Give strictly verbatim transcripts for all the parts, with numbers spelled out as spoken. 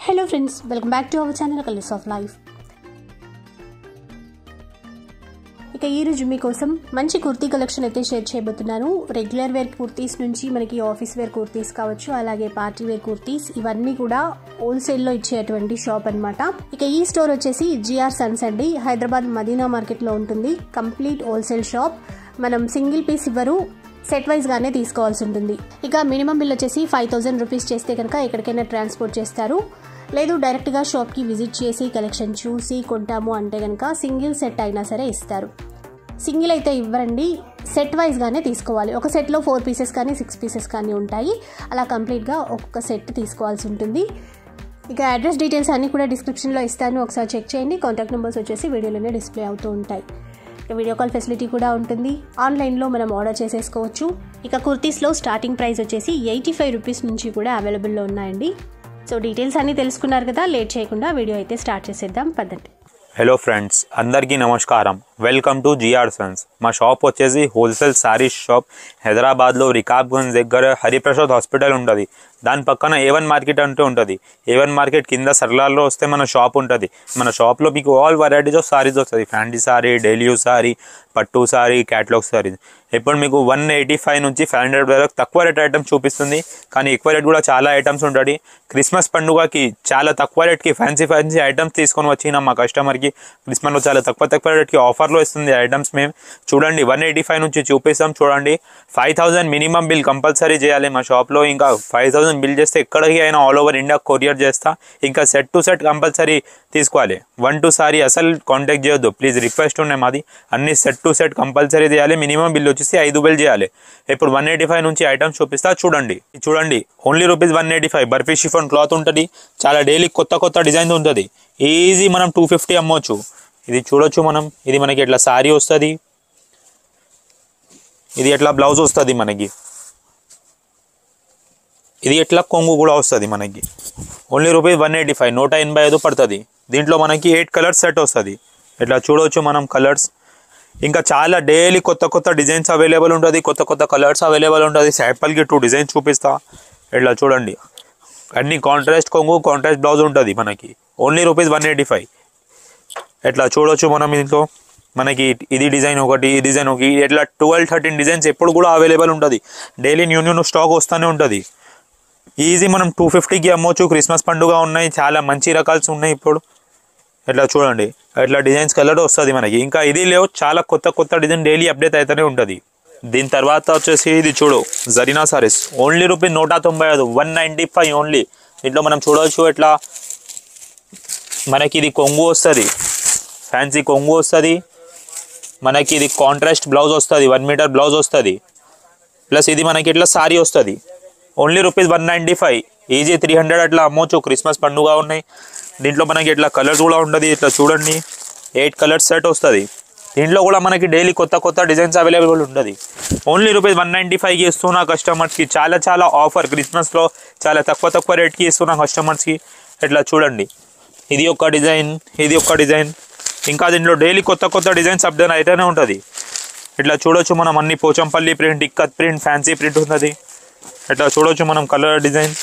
Hello friends, welcome back to our channel colours of life. ఇక ఈరోజు మీకోసం మంచి కుర్తీ కలెక్షన్ అయితే షేర్ చేయబోతున్నాను. రెగ్యులర్ వేర్ కుర్తీస్ నుంచి మనకి ఆఫీస్ వేర్ కుర్తీస్ కావచ్చు, అలాగే పార్టీ వేర్ కుర్తీస్, ఇవన్నీ కూడా హోల్సేల్లో ఇచ్చేటువంటి షాప్ అనమాట. ఇక ఈ స్టోర్ వచ్చేసి జిఆర్ సన్స్ అండి, హైదరాబాద్ మదీనా మార్కెట్లో ఉంటుంది. Complete wholesale shop. మనం సింగిల్ పీస్ ఇవ్వరు, సెట్ వైజ్ గానే తీసుకోవాల్సి ఉంటుంది. ఇక మినిమం బిల్ వచ్చేసి ఫైవ్ థౌసండ్ రూపీస్ చేస్తే కనుక ఎక్కడికైనా ట్రాన్స్పోర్ట్ చేస్తారు. లేదు డైరెక్ట్గా షాప్కి విజిట్ చేసి కలెక్షన్ చూసి కొంటాము అంటే కనుక సింగిల్ సెట్ అయినా సరే ఇస్తారు. సింగిల్ అయితే ఇవ్వరండి, సెట్ వైజ్గానే తీసుకోవాలి. ఒక సెట్లో ఫోర్ పీసెస్ కానీ సిక్స్ పీసెస్ కానీ ఉంటాయి. అలా కంప్లీట్గా ఒక్కొక్క సెట్ తీసుకోవాల్సి ఉంటుంది. ఇక అడ్రస్ డీటెయిల్స్ అన్నీ కూడా డిస్క్రిప్షన్లో ఇస్తాను, ఒకసారి చెక్ చేయండి. కాంటాక్ట్ నెంబర్స్ వచ్చేసి వీడియోలోనే డిస్ప్లే అవుతూ ఉంటాయి. వీడియో కాల్ ఫెసిలిటీ కూడా ఉంటుంది. ఆన్లైన్లో మనం ఆర్డర్ చేసేసుకోవచ్చు. ఇక కుర్తీస్లో స్టార్టింగ్ ప్రైస్ వచ్చేసి ఎయిటీ ఫైవ్ రూపీస్ నుంచి కూడా అవైలబుల్లో ఉన్నాయండి. సో డీటెయిల్స్ అన్నీ తెలుసుకున్నారు కదా, లేట్ చేయకుండా వీడియో అయితే స్టార్ట్ చేసేద్దాం, పదండి. హలో ఫ్రెండ్స్, అందరికీ నమస్కారం. Welcome to GR sons. మా షాప్ వచ్చేసి హోల్సేల్ శారీస్ షాప్. హైదరాబాద్లో రికాబ్గంజ్ దగ్గర హరిప్రసాద్ హాస్పిటల్ ఉంటుంది. దాని పక్కన ఏవన్ మార్కెట్ అంటూ ఉంటుంది. ఏవన్ మార్కెట్ కింద సర్లార్లో వస్తే మన షాప్ ఉంటుంది. మన షాప్లో మీకు ఆల్ వెరైటీస్ ఆఫ్ సారీస్ వస్తుంది. Fancy sari, daily use sari, పట్టు సారీ, క్యాటలాగ్ సారీ. ఇప్పుడు మీకు వన్ ఎయిటీ ఫైవ్ నుంచి ఫైవ్ హండ్రెడ్ వరకు తక్కువ రేట్ ఐటమ్స్ చూపిస్తుంది, కానీ ఎక్కువ రేట్ కూడా చాలా ఐటమ్స్ ఉంటుంది. క్రిస్మస్ పండుగకి చాలా తక్కువ రేట్కి ఫ్యాన్సీ ఫ్యాన్సీ ఐటమ్స్ తీసుకొని వచ్చినాం మా కస్టమర్కి. క్రిస్మస్లో చాలా తక్కువ తక్కువ రేట్కి ఆఫర్లో ఇస్తుంది ఐటమ్స్. మేము చూడండి, వన్ ఎయిటీ ఫైవ్ నుంచి చూపిస్తాం. చూడండి, five thousand minimum bill compulsory చేయాలి మా షాప్లో. ఇంకా ఫైవ్ థౌసండ్ బిల్ చేస్తే ఎక్కడికి అయినా ఆల్ ఓవర్ ఇండియా కొరియర్ చేస్తా. ఇంకా సెట్ టు సెట్ కంపల్సరీ తీసుకోవాలి. వన్ టు సారీ అసలు కాంటాక్ట్ చేయొద్దు ప్లీజ్, రిక్వెస్ట్ ఉన్నాయి మాది. అన్ని సెట్ టు సెట్ కంపల్సరీ చేయాలి. మినిమం బిల్ వచ్చేసి ఐదు వేలు చేయాలి. ఇప్పుడు వన్ ఎయిటీ ఫైవ్ నుంచి ఐటమ్స్ చూపిస్తా. చూడండి చూడండి only rupees one eighty five barfi chiffon cloth ఉంటుంది. చాలా డైలీ కొత్త కొత్త డిజైన్ ఉంటుంది. ఈజీ మనం టూ ఫిఫ్టీ అమ్మవచ్చు. ఇది చూడొచ్చు మనం. ఇది మనకి ఎట్లా సారీ వస్తుంది, ఇది ఎట్లా బ్లౌజ్ వస్తుంది మనకి, ఇది ఎట్లా కొంగు కూడా వస్తుంది మనకి. Only rupees one eighty five నూట ఎనభై ఐదు పడుతుంది. దీంట్లో మనకి ఎయిట్ కలర్స్ సెట్ వస్తుంది. ఇట్లా చూడవచ్చు మనం కలర్స్. ఇంకా చాలా డైలీ కొత్త కొత్త డిజైన్స్ అవైలబుల్ ఉంటుంది, కొత్త కొత్త కలర్స్ అవైలబుల్ ఉంటుంది. శాంపుల్కి టూ డిజైన్స్ చూపిస్తా. ఇట్లా చూడండి, అన్ని కాంట్రాస్ట్ కొంగు, కాంట్రాస్ట్ బ్లౌజ్ ఉంటుంది మనకి. Only rupees one eighty five. ఇట్లా చూడవచ్చు మనం. దీంట్లో మనకి ఇది డిజైన్ ఒకటి, ఈ డిజైన్ ఒకటి, ఇట్లా ట్వెల్వ్ థర్టీన్ డిజైన్స్ ఎప్పుడు కూడా అవైలబుల్ ఉంటుంది. డైలీ న్యూ న్యూ స్టాక్ వస్తూనే ఉంటుంది. ఈజీ మనం టూ ఫిఫ్టీకి అమ్మవచ్చు. క్రిస్మస్ పండుగ ఉన్నాయి, చాలా మంచి రకాల్స్ ఉన్నాయి ఇప్పుడు. ఇట్లా చూడండి, ఇట్లా డిజైన్స్ కలర్ వస్తుంది మనకి. ఇంకా ఇది లేవు, చాలా కొత్త కొత్త డిజైన్ డైలీ అప్డేట్ అవుతూనే ఉంటుంది. దీని తర్వాత వచ్చేసి ఇది చూడు, జరీనా సారీస్. ఓన్లీ రూపీస్ నూట తొంభై ఐదు వన్ నైంటీ ఫైవ్ ఓన్లీ. దీంట్లో మనం చూడవచ్చు ఇట్లా మనకి ఇది కొంగు వస్తుంది, ఫ్యాన్సీ కొంగు వస్తుంది. మనకి ఇది కాంట్రాస్ట్ బ్లౌజ్ వస్తుంది, వన్ మీటర్ బ్లౌజ్ వస్తుంది. ప్లస్ ఇది మనకి ఇట్లా సారీ వస్తుంది. Only rupees one ninety five. Easy three hundred అట్లా అమ్మవచ్చు. క్రిస్మస్ పండుగ ఉన్నాయి. దీంట్లో మనకి ఇట్లా కలర్స్ కూడా ఉంటుంది. ఇట్లా చూడండి, ఎయిట్ కలర్స్ సెట్ వస్తుంది. దీంట్లో కూడా మనకి డైలీ కొత్త కొత్త డిజైన్స్ అవైలబుల్ ఉంటుంది. ఓన్లీ రూపీస్ వన్ నైంటీ ఫైవ్కి ఇస్తున్నా కస్టమర్స్కి. చాలా చాలా ఆఫర్ క్రిస్మస్లో, చాలా తక్కువ తక్కువ రేట్కి ఇస్తున్నా కస్టమర్స్కి. ఇట్లా చూడండి, ఇది ఒక డిజైన్, ఇది ఒక డిజైన్. ఇంకా దీంట్లో డైలీ కొత్త కొత్త డిజైన్స్ అప్డేట్ అయితేనే ఉంటుంది. ఇట్లా చూడొచ్చు మనం. అన్ని Pochampally print, ikkat print, fancy print ఉంటుంది. ఇట్లా చూడొచ్చు మనం కలర్ డిజైన్.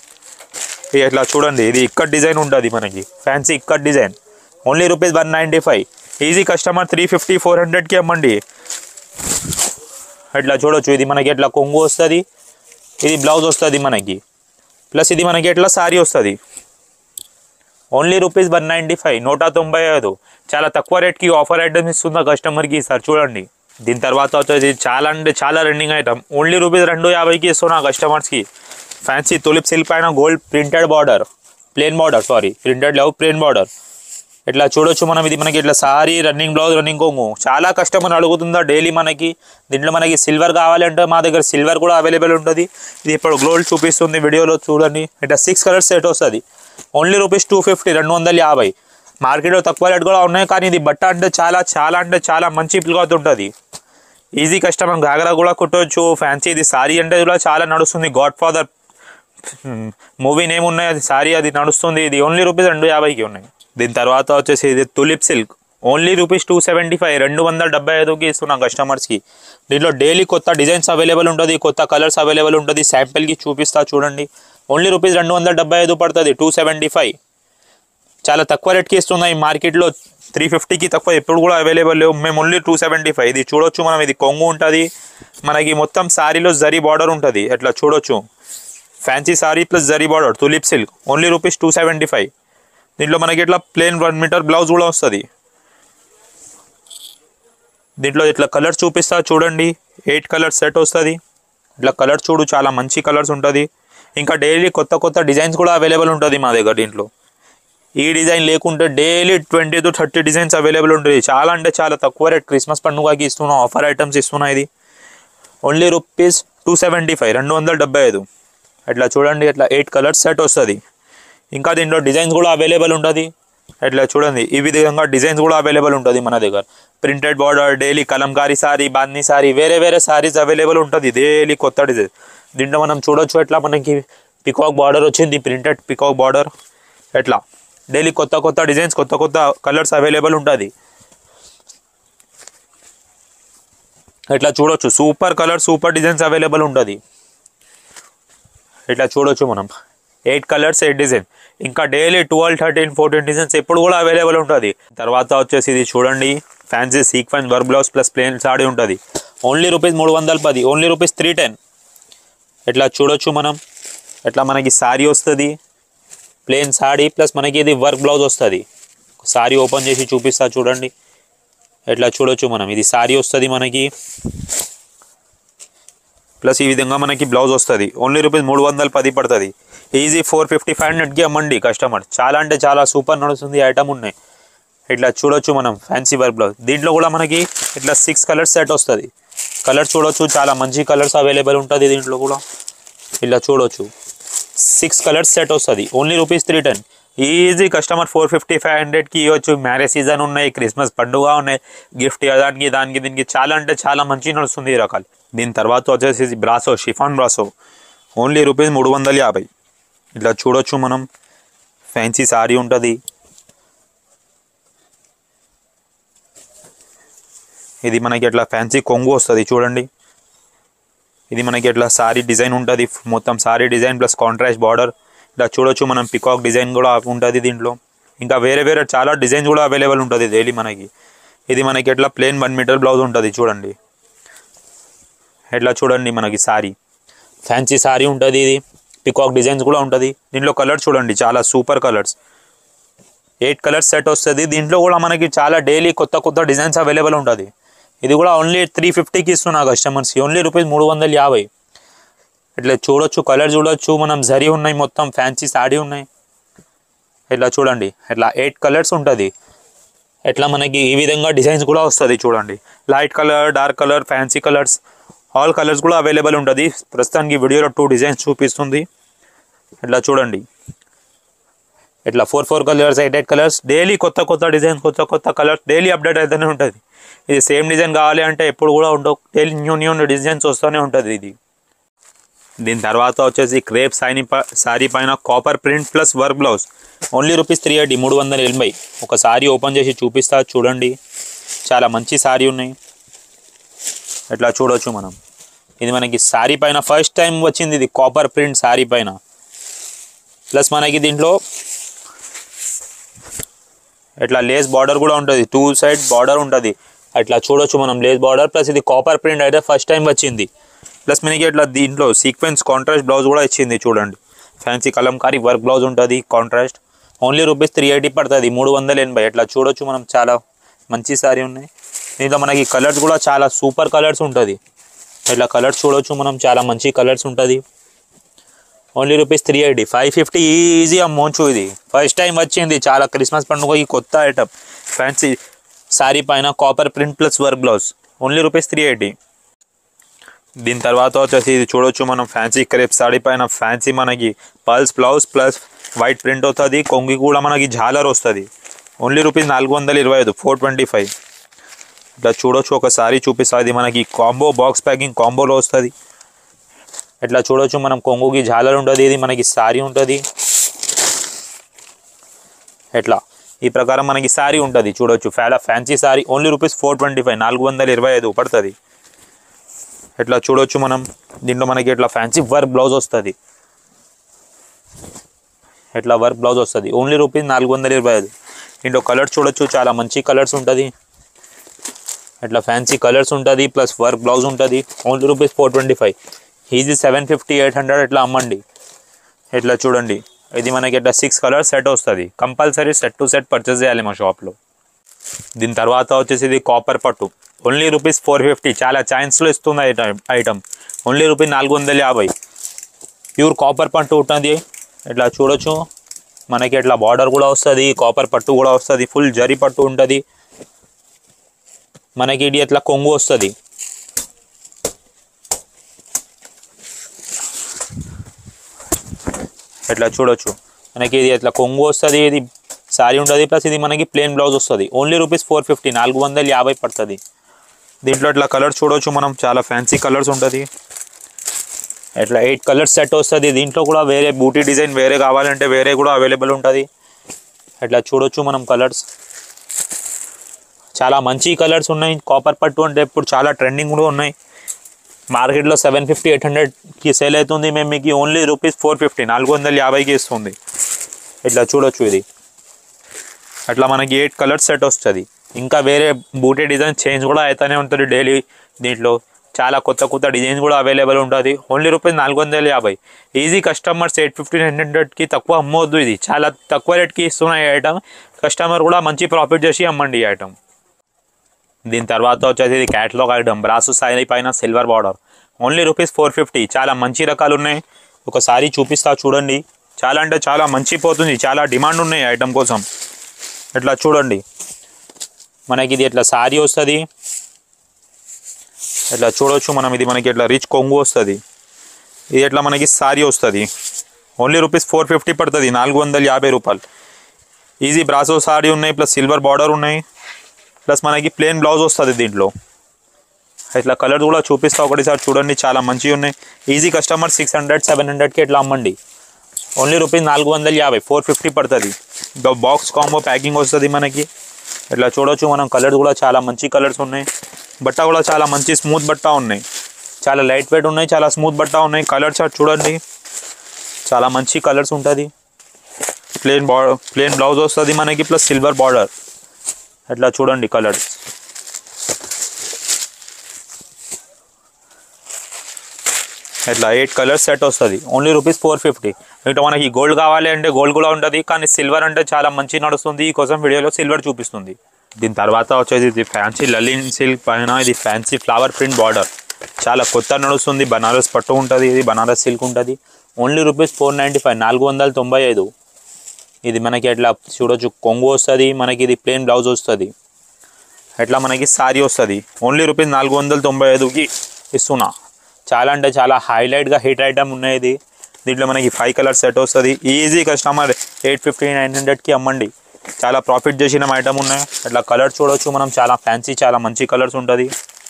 ఇట్లా చూడండి, ఇది ఇక్కత్ డిజైన్ ఉంటుంది మనకి, fancy ikkat design. Only rupees one ninety five. Easy customer three fifty four హండ్రెడ్కి అమ్మండి. ఇట్లా చూడొచ్చు, ఇది మనకి ఎట్లా కొంగు వస్తుంది, ఇది బ్లౌజ్ వస్తుంది మనకి. ప్లస్ ఇది మనకి ఎట్లా సారీ వస్తుంది. Only rupees one ninety five నూట తొంభై ఐదు. చాలా తక్కువ రేట్కి ఆఫర్ ఐటమ్ ఇస్తుందా కస్టమర్కి సార్. చూడండి, దీని తర్వాత వచ్చేది చాలా అంటే చాలా రన్నింగ్ ఐటమ్. ఓన్లీ రూపీస్ రెండు యాభైకి ఇస్తున్నా కస్టమర్స్కి. ఫ్యాన్సీ తులిప్ సిల్క్ పైన gold printed border, plain border sari printed లేవు, ప్లేన్ బార్డర్. ఇట్లా చూడొచ్చు మనం. ఇది మనకి ఇట్లా సారీ, రన్నింగ్ బ్లౌజ్, రన్నింగ్ కొంగు. చాలా కస్టమర్ అడుగుతుందా డైలీ మనకి. దీంట్లో మనకి సిల్వర్ కావాలంటే మా దగ్గర సిల్వర్ కూడా అవైలబుల్ ఉంటుంది. ఇది ఇప్పుడు గోల్డ్ చూపిస్తుంది వీడియోలో చూడండి. ఇట్లా సిక్స్ కలర్స్ సెట్ వస్తుంది. ఓన్లీ రూపీస్ టూ ఫిఫ్టీ రెండు వందల యాభై. మార్కెట్లో తక్కువ రేట్ కూడా ఉన్నాయి, కానీ ఇది బట్ట అంటే చాలా చాలా అంటే చాలా మంచి క్లాత్ ఉంటుంది. ఈజీ కస్టమర్ గాగరా కూడా కుట్టవచ్చు. ఫ్యాన్సీ ఇది సారీ అంటే కూడా చాలా నడుస్తుంది. గాడ్ ఫాదర్ మూవీ నేమ్ ఉన్నాయి, అది సారీ అది నడుస్తుంది. ఇది ఓన్లీ రూపీస్ రెండు యాభైకి ఉన్నాయి. దీని తర్వాత వచ్చేసి ఇది tulip silk. Only rupees two seventy five రెండు వందల డెబ్బై ఐదుకి ఇస్తున్నాం కస్టమర్స్కి. దీంట్లో డైలీ కొత్త డిజైన్స్ అవైలబుల్ ఉంటుంది, కొత్త కలర్స్ అవైలబుల్ ఉంటుంది. శాంపిల్కి చూపిస్తా చూడండి. ఓన్లీ రూపీస్ రెండు వందల డెబ్బై ఐదు పడుతుంది, టూ సెవెంటీ ఫైవ్. చాలా తక్కువ రేట్కి ఇస్తున్నాయి మార్కెట్లో. త్రీ ఫిఫ్టీకి తక్కువ ఎప్పుడు కూడా అవైలబుల్ లేవు. మేము ఓన్లీ టూ సెవెంటీ ఫైవ్. ఇది చూడొచ్చు మనం, ఇది కొంగు ఉంటుంది మనకి. మొత్తం శారీలో జరీ బార్డర్ ఉంటుంది, అట్లా చూడొచ్చు. Fancy sari plus zari border, tulip silk, only rupees two seventy five. దీంట్లో మనకి ఇట్లా ప్లెయిన్ వన్ మీటర్ బ్లౌజ్ కూడా వస్తుంది. దీంట్లో ఇట్లా కలర్స్ చూపిస్తా చూడండి. ఎయిట్ కలర్స్ సెట్ వస్తుంది. ఇట్లా కలర్స్ చూడు, చాలా మంచి కలర్స్ ఉంటుంది. ఇంకా డైలీ కొత్త కొత్త డిజైన్స్ కూడా అవైలబుల్ ఉంటుంది మా దగ్గర. దీంట్లో ఈ డిజైన్ లేకుంటే daily twenty to thirty designs available ఉంటుంది. చాలా అంటే చాలా తక్కువ రేట్. క్రిస్మస్ పండుగకి ఇస్తున్నాం, ఆఫర్ ఐటమ్స్ ఇస్తున్నా. ఇది only rupees two seventy five, రెండు వందల డెబ్బై ఐదు. అట్లా చూడండి, అట్లా ఎయిట్ కలర్స్ సెట్ వస్తుంది. ఇంకా దీంట్లో డిజైన్స్ కూడా అవైలబుల్ ఉంటుంది. అట్లా చూడండి, ఈ విధంగా డిజైన్స్ కూడా అవైలబుల్ ఉంటుంది మన దగ్గర. Printed border, daily Kalamkari sari, బాందీ సారీ, వేరే వేరే సారీస్ అవైలబుల్ ఉంటుంది. డైలీ కొత్త డిజైన్. దీంట్లో మనం చూడొచ్చు ఎట్లా మనకి పికాక్ బార్డర్ వచ్చింది, ప్రింటెడ్ పికాక్ బార్డర్. ఎట్లా డైలీ కొత్త కొత్త డిజైన్స్, కొత్త కొత్త కలర్స్ అవైలబుల్ ఉంటుంది. ఇట్లా చూడొచ్చు, super colour, super designs available ఉంటుంది. ఇట్లా చూడొచ్చు మనం, ఎయిట్ కలర్స్ ఎయిట్ డిజైన్. ఇంకా daily twelve thirteen fourteen designs ఎప్పుడు కూడా అవైలబుల్ ఉంటుంది. తర్వాత వచ్చేసి ఇది చూడండి, fancy sequence work blouse plus plain sari ఉంటుంది. ఓన్లీ రూపీస్ మూడు వందల పది, ఓన్లీ రూపీస్ త్రీ టెన్. ఇట్లా చూడొచ్చు మనం, ఇట్లా మనకి సారీ వస్తుంది, ప్లెయిన్ సారీ ప్లస్ మనకి ఇది వర్క్ బ్లౌజ్ వస్తుంది. సారీ ఓపెన్ చేసి చూపిస్తా చూడండి. ఇట్లా చూడొచ్చు మనం, ఇది సారీ వస్తుంది మనకి, ప్లస్ ఈ విధంగా మనకి బ్లౌజ్ వస్తుంది. ఓన్లీ రూపీస్ మూడు వందల పది పడుతుంది. ఈజీ ఫోర్ ఫిఫ్టీ ఫైవ్ హండ్రెడ్కి అమ్మండి కస్టమర్. చాలా అంటే చాలా సూపర్ నడుస్తుంది ఐటమ్ ఉన్నాయి. ఇట్లా చూడొచ్చు మనం, ఫ్యాన్సీ వర్క్ బ్లౌజ్. దీంట్లో కూడా మనకి ఇట్లా సిక్స్ కలర్స్ సెట్ వస్తుంది. కలర్స్ చూడొచ్చు, చాలా మంచి కలర్స్ అవైలబుల్ ఉంటుంది దీంట్లో కూడా. ఇట్లా చూడొచ్చు, సిక్స్ కలర్స్ సెట్ వస్తుంది. Only rupees three ten. Easy customer four fifty five హండ్రెడ్కి ఇవ్వచ్చు. మ్యారేజ్ సీజన్ ఉన్నాయి, క్రిస్మస్ పండుగ ఉన్నాయి, గిఫ్ట్ ఇవ్వడానికి దానికి దీనికి చాలా అంటే చాలా మంచి నడుస్తుంది ఈ రకాలు. దీని తర్వాత వచ్చేసి brasso, chiffon brasso, only rupees మూడు వందల యాభై. ఇట్లా చూడొచ్చు మనం, ఫ్యాన్సీ సారీ ఉంటుంది. ఇది మనకి ఎట్లా ఫ్యాన్సీ కొంగు వస్తుంది చూడండి. ఇది మనకి ఎట్లా సారీ డిజైన్ ఉంటుంది, మొత్తం sari design plus contrast border. ఇట్లా చూడొచ్చు మనం, పికాక్ డిజైన్ కూడా ఉంటుంది దీంట్లో. ఇంకా వేరే వేరే చాలా డిజైన్స్ కూడా అవైలబుల్ ఉంటుంది డైలీ మనకి. ఇది మనకి ఎట్లా ప్లెయిన్ వన్ మీటర్ బ్లౌజ్ ఉంటుంది చూడండి. ఎట్లా చూడండి మనకి సారీ, ఫ్యాన్సీ సారీ ఉంటుంది. ఇది పికాక్ డిజైన్స్ కూడా ఉంటుంది. దీంట్లో కలర్స్ చూడండి, చాలా super colours. Eight colours set వస్తుంది. దీంట్లో కూడా మనకి చాలా డైలీ కొత్త కొత్త డిజైన్స్ అవైలబుల్ ఉంటుంది. ఇది కూడా ఓన్లీ త్రీ ఫిఫ్టీకి ఇస్తున్నా కస్టమర్స్కి, ఓన్లీ రూపీస్ మూడు వందల యాభై. ఇట్లా చూడొచ్చు, కలర్ చూడొచ్చు మనం, జరీ ఉన్నాయి, మొత్తం ఫ్యాన్సీ సారీ ఉన్నాయి. ఇట్లా చూడండి, ఇట్లా ఎయిట్ కలర్స్ ఉంటుంది. ఎట్లా మనకి ఈ విధంగా డిజైన్స్ కూడా వస్తుంది చూడండి. Light colour, dark colour, fancy colours, all colours కూడా అవైలబుల్ ఉంటుంది. ప్రస్తుతానికి వీడియోలో టూ డిజైన్స్ చూపిస్తుంది. ఇట్లా చూడండి, ఇట్లా four four colours, eight eight colours, daily కొత్త కొత్త డిజైన్స్, కొత్త కొత్త కలర్స్ డైలీ అప్డేట్ అవుతూనే ఉంటుంది. ఇది సేమ్ డిజైన్ కావాలి అంటే ఎప్పుడు కూడా ఉండవు, డైలీ న్యూ న్యూ డిజైన్స్ వస్తూనే ఉంటుంది ఇది. దీని తర్వాత వచ్చేసి క్రేప్ సారీ సారీ పైన copper print plus work blouse, only rupees three eighty, మూడు వందల ఎనభై. ఒక సారీ ఓపెన్ చేసి చూపిస్తా చూడండి, చాలా మంచి సారీ ఉన్నాయి. ఇట్లా చూడొచ్చు మనం, ఇది మనకి సారీ పైన ఫస్ట్ టైం వచ్చింది ఇది కాపర్ ప్రింట్ సారీ పైన. ప్లస్ మనకి దీంట్లో ఇట్లా లేస్ బార్డర్ కూడా ఉంటుంది, టూ సైడ్ బార్డర్ ఉంటుంది. అట్లా చూడొచ్చు మనం, లేస్ బార్డర్ ప్లస్ ఇది కాపర్ ప్రింట్ అయితే ఫస్ట్ టైం వచ్చింది. ప్లస్ మనకి ఇట్లా దీంట్లో సీక్వెన్స్ కాంట్రాస్ట్ బ్లౌజ్ కూడా ఇచ్చింది చూడండి. ఫ్యాన్సీ కలంకారీ వర్క్ బ్లౌజ్ ఉంటుంది contrast. Only rupees three eighty పడుతుంది, మూడు వందల ఎనభై. అట్లా చూడొచ్చు మనం, చాలా మంచి సారీ ఉన్నాయి. దీంట్లో మనకి కలర్స్ కూడా చాలా సూపర్ కలర్స్ ఉంటుంది. ఇట్లా కలర్స్ చూడొచ్చు మనం, చాలా మంచి కలర్స్ ఉంటుంది. Only rupees three eighty, five fifty easy అమ్మొచ్చు. ఇది ఫస్ట్ టైం వచ్చింది, చాలా క్రిస్మస్ పండుగ ఈ కొత్త ఐటమ్. ఫ్యాన్సీ సారీ పైన copper print plus work blouse, only rupees three eighty. దీని తర్వాత వచ్చేసి ఇది చూడొచ్చు మనం, ఫ్యాన్సీ క్రేప్ సారీ పైన ఫ్యాన్సీ మనకి plus blouse plus white print వస్తుంది. కొంగి కూడా మనకి జాలర్ వస్తుంది. ఓన్లీ రూపీస్ నాలుగు వందల ఇరవై ఐదు, ఫోర్ ట్వంటీ ఫైవ్. ఇట్లా చూడొచ్చు, ఒక సారీ చూపిస్తుంది. ఇది మనకి కాంబో బాక్స్ ప్యాకింగ్ కాంబోలో వస్తుంది. ఇట్లా చూడొచ్చు మనం, కొంగుకి జాలర్ ఉంటుంది, ఇది మనకి సారీ ఉంటుంది. ఎట్లా ఈ ప్రకారం మనకి సారీ ఉంటుంది చూడొచ్చు. ఫ్యాలా fancy sari, only rupees four twenty five, నాలుగు వందల ఇరవై ఐదు పడుతుంది. ఇట్లా చూడొచ్చు మనం, దీంట్లో మనకి ఇట్లా ఫ్యాన్సీ వర్క్ బ్లౌజ్ వస్తుంది. ఇట్లా వర్క్ బ్లౌజ్ వస్తుంది. ఓన్లీ రూపీస్ నాలుగు వందల ఇరవై ఐదు. ఇంట్లో కలర్స్ చూడొచ్చు, చాలా మంచి కలర్స్ ఉంటుంది. ఇట్లా ఫ్యాన్సీ కలర్స్ ఉంటుంది, ప్లస్ వర్క్ బ్లౌజ్ ఉంటుంది. Only rupees four twenty five. Easy seven fifty eight hundred ఇట్లా అమ్మండి. ఇట్లా చూడండి, ఇది మనకి ఇట్లా సిక్స్ కలర్స్ సెట్ వస్తుంది. Compulsory set to set purchase చేయాలి మా షాప్లో. దీని తర్వాత వచ్చేసి ఇది కాపర్ పట్టు. Only rupees four fifty. చాలా ఛాన్స్లో ఇస్తుంది ఐటమ్ ఐటమ్ ఓన్లీ రూపీస్ నాలుగు వందల యాభై. ప్యూర్ కాపర్ పట్టు ఉంటుంది. ఇట్లా చూడొచ్చు, మనకి ఇట్లా బార్డర్ కూడా వస్తుంది, కాపర్ పట్టు కూడా వస్తుంది, ఫుల్ జరీ పట్టు ఉంటుంది. మనకి ఇది ఇట్లా కొంగు వస్తుంది. ఇట్లా చూడొచ్చు, మనకి ఇది ఇట్లా కొంగు వస్తుంది, ఇది సారీ ఉంటుంది, ప్లస్ ఇది మనకి ప్లెయిన్ బ్లౌజ్ వస్తుంది. ఓన్లీ రూపీస్ ఫోర్ ఫిఫ్టీ, నాలుగు వందల యాభై పడుతుంది. దీంట్లో ఇట్లా కలర్స్ చూడవచ్చు మనం, చాలా ఫ్యాన్సీ కలర్స్ ఉంటుంది. ఇట్లా ఎయిట్ కలర్స్ సెట్ వస్తుంది. దీంట్లో కూడా వేరే బూటీ డిజైన్ వేరే కావాలంటే వేరే కూడా అవైలబుల్ ఉంటుంది. ఇట్లా చూడొచ్చు మనం కలర్స్, చాలా మంచి కలర్స్ ఉన్నాయి. కాపర్ పట్టు అంటే ఇప్పుడు చాలా ట్రెండింగ్ కూడా ఉన్నాయి. మార్కెట్లో సెవెన్ ఫిఫ్టీ ఎయిట్ హండ్రెడ్కి సేల్ అవుతుంది. మేము మీకు ఓన్లీ రూపీస్ ఫోర్ ఫిఫ్టీ, నాలుగు వందల యాభైకి ఇస్తుంది. ఇట్లా చూడొచ్చు, ఇది అట్లా మనకి ఎయిట్ కలర్స్ సెట్ వస్తుంది. ఇంకా వేరే బూటీ డిజైన్ చేంజ్ కూడా అవుతూనే ఉంటుంది డైలీ. దీంట్లో చాలా కొత్త కొత్త డిజైన్స్ కూడా అవైలబుల్ ఉంటుంది. ఓన్లీ రూపీస్ నాలుగు వందల యాభై. Easy customers eight fifty nine హండ్రెడ్కి తక్కువ అమ్మవద్దు. ఇది చాలా తక్కువ రేట్కి ఇస్తున్నాయి ఐటమ్. కస్టమర్ కూడా మంచి ప్రాఫిట్ చేసి అమ్మండి ఈ ఐటమ్. దీని తర్వాత వచ్చేసి ఇది క్యాటలాగ్ ఐటమ్. బ్రాసు సారీ పైన silver border. Only rupees four fifty. చాలా మంచి రకాలు ఉన్నాయి. ఒకసారి చూపిస్తా చూడండి. చాలా అంటే చాలా మంచి పోతుంది. చాలా డిమాండ్ ఉన్నాయి ఐటమ్ కోసం. ఇట్లా చూడండి, మనకి ఇది ఇట్లా సారీ వస్తుంది. ఇట్లా చూడవచ్చు మనం, ఇది మనకి ఇట్లా రిచ్ కొంగు వస్తుంది. ఇది ఇట్లా మనకి సారీ వస్తుంది. ఓన్లీ రూపీస్ ఫోర్ ఫిఫ్టీ పడుతుంది, నాలుగు వందల యాభై రూపాయలు. ఈజీ బ్రాసో సారీ ఉన్నాయి, ప్లస్ సిల్వర్ బార్డర్ ఉన్నాయి, ప్లస్ మనకి ప్లెయిన్ బ్లౌజ్ వస్తుంది. దీంట్లో ఇట్లా కలర్ కూడా చూపిస్తా ఒకటిసారి చూడండి, చాలా మంచిగా ఉన్నాయి. Easy customer six hundred seven హండ్రెడ్కి ఇట్లా అమ్మండి. ఓన్లీ రూపీస్ నాలుగు వందల యాభై, ఫోర్ ఫిఫ్టీ పడుతుంది. బాక్స్ కాంబో ప్యాకింగ్ వస్తుంది మనకి. ఇట్లా చూడవచ్చు మనం, కలర్స్ కూడా చాలా మంచి కలర్స్ ఉన్నాయి. బట్ట కూడా చాలా మంచి స్మూత్ బట్ట ఉన్నాయి. చాలా లైట్ వెయిట్ ఉన్నాయి, చాలా స్మూత్ బట్ట ఉన్నాయి. కలర్స్ చూడండి, చాలా మంచి కలర్స్ ఉంటుంది. ప్లెయిన్ బార్డర్ ప్లెయిన్ బ్లౌజ్ వస్తుంది మనకి, ప్లస్ సిల్వర్ బార్డర్. ఇట్లా చూడండి కలర్స్. ఇట్లా ఎయిట్ కలర్స్ సెట్ వస్తుంది. Only rupees four fifty. ఇట్లా మనకి గోల్డ్ కావాలి అంటే గోల్డ్ కూడా ఉంటుంది, కానీ సిల్వర్ అంటే చాలా మంచి నడుస్తుంది. ఈ కోసం వీడియోలో సిల్వర్ చూపిస్తుంది. దీని తర్వాత వచ్చేది ఇది ఫ్యాన్సీ లలిన్ సిల్క్ పైన ఇది ఫ్యాన్సీ ఫ్లవర్ ప్రింట్ బార్డర్. చాలా కొత్త నడుస్తుంది. బనారస్ పట్టు ఉంటుంది, ఇది బనారస్ సిల్క్ ఉంటుంది. Only rupees four ninety five, నాలుగు వందల తొంభై ఐదు. ఇది మనకి ఎట్లా చూడొచ్చు, కొంగు వస్తుంది మనకి, ఇది ప్లెయిన్ బ్లౌజ్ వస్తుంది. ఎట్లా మనకి సారీ వస్తుంది. ఓన్లీ రూపీస్ నాలుగు వందల తొంభై ఐదుకి ఇస్తున్నా. చాలా అంటే చాలా హైలైట్గా హిట్ ఐటమ్ ఉన్నాయి. ఇది దీంట్లో మనకి ఫైవ్ కలర్ సెట్ వస్తుంది. Easy customer eight fifty nine హండ్రెడ్కి అమ్మండి. చాలా ప్రాఫిట్ చేసిన ఐటమ్ ఉన్నాయి. అట్లా కలర్ చూడొచ్చు మనం, చాలా ఫ్యాన్సీ చాలా మంచి కలర్స్ ఉంటుంది.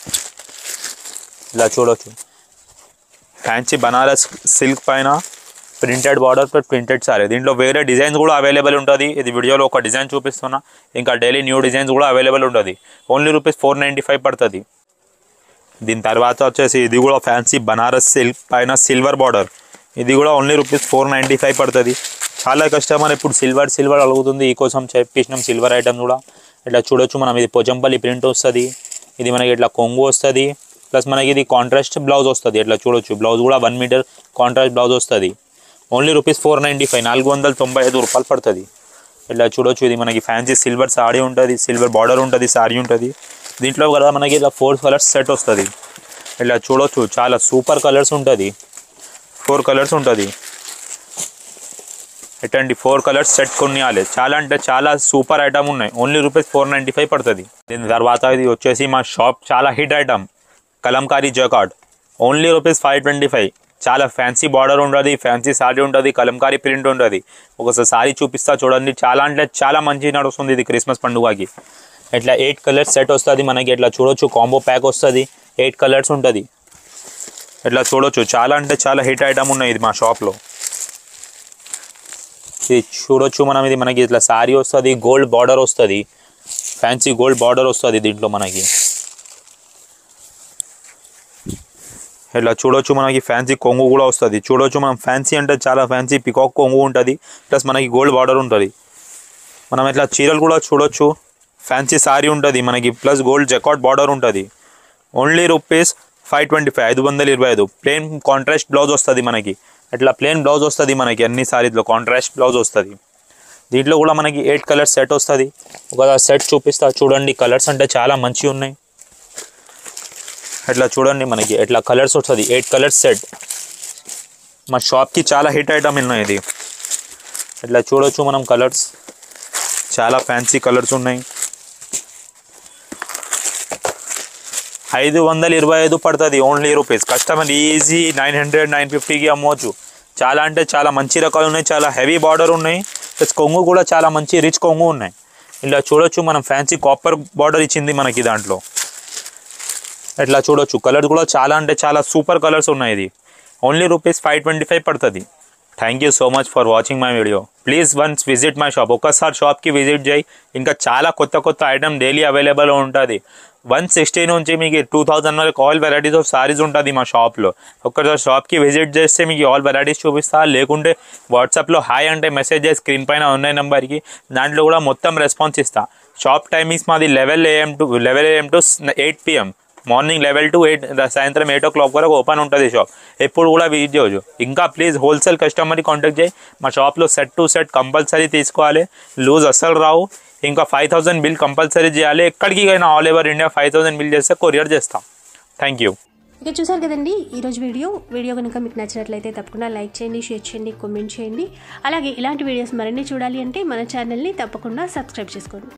ఇలా చూడొచ్చు, ఫ్యాన్సీ బనారస్ సిల్క్ పైన printed border plus printed sari. దీంట్లో వేరే డిజైన్స్ కూడా అవైలబుల్ ఉంటుంది. ఇది వీడియోలో ఒక డిజైన్ చూపిస్తున్నా, ఇంకా డైలీ న్యూ డిజైన్స్ కూడా అవైలబుల్ ఉంటుంది. Only rupees four ninety five పడుతుంది. దీని తర్వాత వచ్చేసి ఇది కూడా ఫ్యాన్సీ బనారస్ సిల్క్ పైన సిల్వర్ బార్డర్. ఇది కూడా only rupees four ninety five పడుతుంది. చాలా కస్టమర్ ఇప్పుడు సిల్వర్ సిల్వర్ అడుగుతుంది, ఈ కోసం చెప్పేసినాం సిల్వర్ ఐటమ్ కూడా. ఇట్లా చూడొచ్చు మనం, ఇది పోచంపల్లి ప్రింట్ వస్తుంది. ఇది మనకి ఇట్లా కొంగు వస్తుంది, ప్లస్ మనకి ఇది కాంట్రాస్ట్ బ్లౌజ్ వస్తుంది. ఇట్లా చూడొచ్చు, బ్లౌజ్ కూడా వన్ మీటర్ కాంట్రాస్ట్ బ్లౌజ్ వస్తుంది. Only rupees four ninety five, నాలుగు వందల తొంభై ఐదు రూపాయలు పడుతుంది. ఇట్లా చూడొచ్చు, ఇది మనకి ఫ్యాన్సీ సిల్వర్ సారీ ఉంటుంది, సిల్వర్ బార్డర్ ఉంటుంది, సారీ ఉంటుంది. దీంట్లో కూడా మనకి ఇలా ఫోర్ కలర్స్ సెట్ వస్తుంది. ఇలా చూడొచ్చు, చాలా సూపర్ కలర్స్ ఉంటుంది. ఫోర్ కలర్స్ ఉంటుంది. ఎట్టండి ఫోర్ కలర్స్ సెట్ కొనియాలి. చాలా అంటే చాలా సూపర్ ఐటమ్ ఉన్నాయి. Only rupees four ninety five పడుతుంది. దీని తర్వాత ఇది వచ్చేసి మా షాప్ చాలా hit item, kalamkari jacquard. Only rupees five twenty five. చాలా ఫ్యాన్సీ బార్డర్ ఉంటుంది, ఫ్యాన్సీ సారీ ఉంటుంది, కలంకారీ ప్రింట్ ఉంటుంది. ఒకసారి సారీ చూపిస్తా చూడండి. చాలా అంటే చాలా మంచి నడుస్తుంది ఇది క్రిస్మస్ పండుగకి. ఇట్లా ఎయిట్ కలర్స్ సెట్ వస్తుంది మనకి. ఇట్లా చూడొచ్చు, కాంబో ప్యాక్ వస్తుంది, ఎయిట్ కలర్స్ ఉంటుంది. ఇట్లా చూడొచ్చు, చాలా అంటే చాలా హిట్ ఐటమ్ ఉన్నాయి ఇది మా షాప్లో. ఇది చూడొచ్చు మనం, ఇది మనకి ఇట్లా సారీ వస్తుంది, గోల్డ్ బార్డర్ వస్తుంది, ఫ్యాన్సీ గోల్డ్ బార్డర్ వస్తుంది దీంట్లో మనకి. ఇట్లా చూడొచ్చు మనకి ఫ్యాన్సీ కొంగు కూడా వస్తుంది. చూడొచ్చు మనం ఫ్యాన్సీ అంటే చాలా ఫ్యాన్సీ పికాక్ కొంగు ఉంటుంది, ప్లస్ మనకి గోల్డ్ బార్డర్ ఉంటుంది. మనం ఇట్లా చీరలు కూడా చూడొచ్చు, ఫ్యాన్సీ సారీ ఉంటుంది మనకి, ప్లస్ గోల్డ్ జకాట్ బార్డర్ ఉంటుంది. Only rupees five twenty five ఐదు వందల ఇరవై ఐదు ప్లెయిన్ కాంట్రాస్ట్ బ్లౌజ్ వస్తుంది మనకి. అట్లా ప్లెయిన్ బ్లౌజ్ వస్తుంది మనకి, అన్ని సారీస్లో కాంట్రాస్ట్ బ్లౌజ్ వస్తుంది. దీంట్లో కూడా మనకి ఎయిట్ కలర్స్ సెట్ వస్తుంది. ఒక సెట్ చూపిస్తా చూడండి, కలర్స్ అంటే చాలా మంచిగా ఉన్నాయి. ఎట్లా చూడండి మనకి ఎట్లా కలర్స్ వస్తుంది, ఎయిట్ కలర్స్ సెట్. మా షాప్కి చాలా హిట్ ఐటమ్ ఉన్నాయి ఇది. ఇట్లా చూడొచ్చు మనం కలర్స్, చాలా ఫ్యాన్సీ కలర్స్ ఉన్నాయి. ఐదు వందల ఇరవై ఐదు పడుతుంది only rupees. Customer easy nine hundred nine ఫిఫ్టీకి అమ్మవచ్చు. చాలా అంటే చాలా మంచి రకాలు ఉన్నాయి, చాలా హెవీ బార్డర్ ఉన్నాయి, ప్లస్ కొంగు కూడా చాలా మంచి రిచ్ కొంగు ఉన్నాయి. ఇలా చూడొచ్చు మనం ఫ్యాన్సీ కాపర్ బార్డర్ ఇచ్చింది మనకి దాంట్లో. ఇట్లా చూడొచ్చు కలర్స్ కూడా చాలా అంటే చాలా సూపర్ కలర్స్ ఉన్నాయి. ఇది only rupees five twenty five పడుతుంది. Thank you so much for watching my video. Please once visit my shop. ఒక్కసారి షాప్కి విజిట్ చేయి, ఇంకా చాలా కొత్త కొత్త ఐటమ్ డైలీ అవైలబుల్ ఉంటుంది. వన్ సిక్స్టీ నుంచి మీకు టూ థౌజండ్ వరకు ఆల్ వెరైటీస్ ఆఫ్ సారీస్ ఉంటుంది మా షాప్లో. ఒక్కసారి షాప్కి విజిట్ చేస్తే మీకు ఆల్ వెరైటీస్ చూపిస్తా. లేకుంటే వాట్సాప్లో హాయ్ అంటే మెసేజ్ చేసి స్క్రీన్ పైన ఉన్న నెంబర్కి, దాంట్లో కూడా మొత్తం రెస్పాన్స్ ఇస్తా. షాప్ టైమింగ్స్ మాది eleven AM to eleven AM to eight PM morning eleven to eight సాయంత్రం ఎయిట్ ఓ క్లాక్ వరకు ఓపెన్ ఉంటుంది షాప్. ఎప్పుడు కూడా విజిట్ చేయవచ్చు. ఇంకా ప్లీజ్ హోల్సేల్ కస్టమర్ని కాంటాక్ట్ చేయి. మా షాప్లో సెట్ టు సెట్ కంపల్సరీ తీసుకోవాలి, లూజ్ అస్సలు రావు. ఇంకా ఫైవ్ థౌసండ్ బిల్ కంపల్సరీ చేయాలి. ఎక్కడికి అయినా all over India five thousand bill చేస్తే కొరియర్ చేస్తాం. Thank you. ఇక చూసారు కదండి ఈరోజు వీడియో. వీడియో కనుక మీకు నచ్చినట్లయితే తప్పకుండా లైక్ చేయండి, షేర్ చేయండి, కామెంట్ చేయండి. అలాగే ఇలాంటి వీడియోస్ మరిన్ని చూడాలి అంటే మన ఛానల్ని తప్పకుండా సబ్స్క్రైబ్ చేసుకోండి.